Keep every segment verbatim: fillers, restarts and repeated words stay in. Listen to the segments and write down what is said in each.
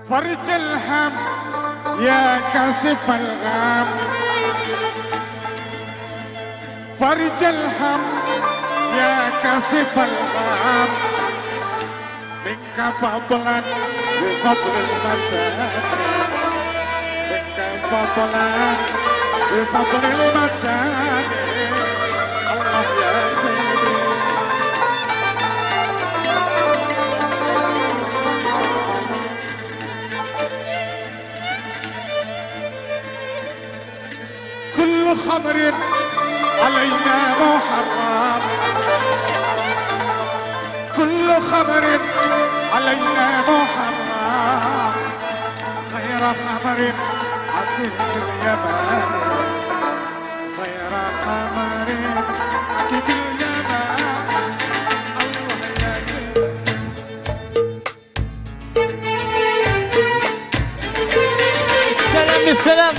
فرج الهم يا كاشف الغم، فرج الهم يا كاشف الغم، منك فضلا بفضل المساكين، منك فضلا بفضل المساكين. الله يا سيدي كل خمر علينا محرم، كل خمر علينا محرم، خير خمر عتيق اليمن، خير خمر عتيق اليمن. الله يا سيدي السلام بالسلام.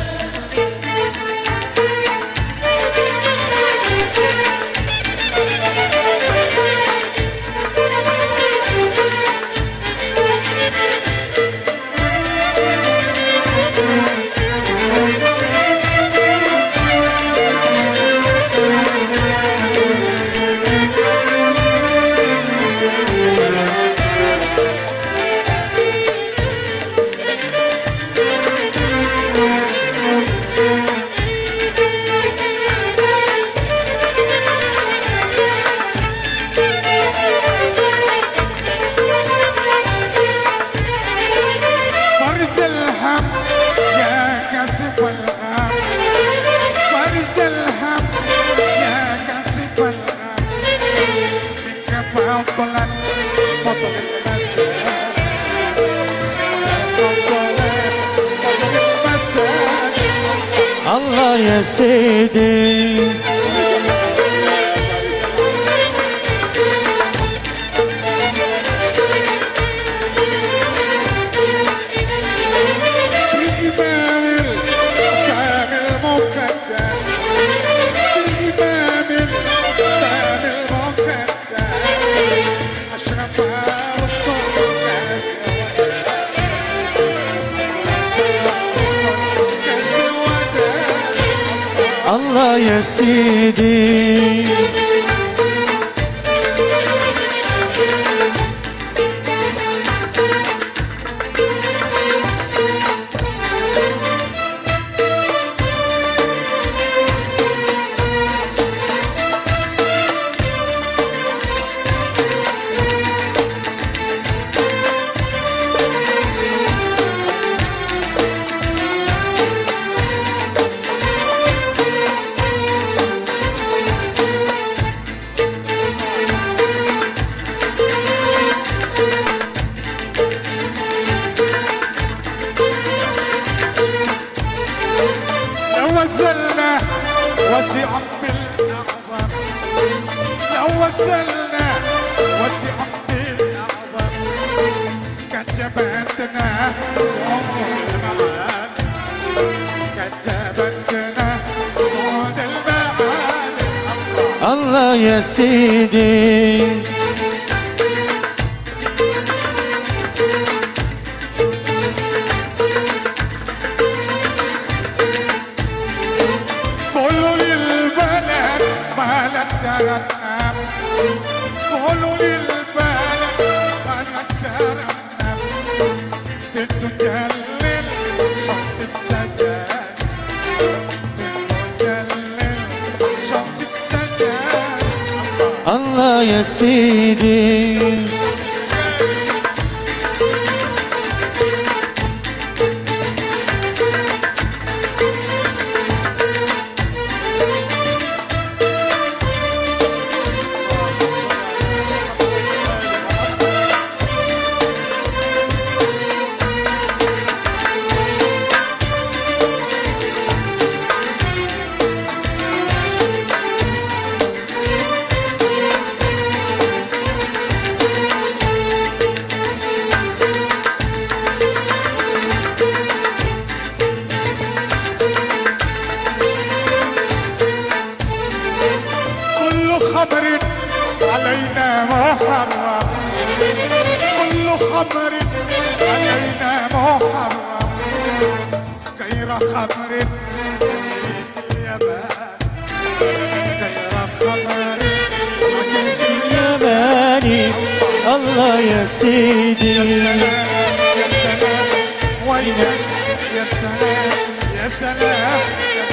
الله يا سيدي الله يا سيدي وزلنا وسعا بالأعظم، لو وزلنا وسعا بالأعظم، كان جبتنا صوت المعاني، كان جبتنا صوت المعاني. الله يا سيدي ترنم، قولوا للبلد ما نترنم، بنتو تجلل شط السجاد، بنتو تجلل شط السجاد. الله يا سيدي خمر علينا محرم، كل خمر علينا محرم. خير خمر اليابان خير خمر الياباني الله يا سيدي. يا سلام وينك يا سلام يا سلام يا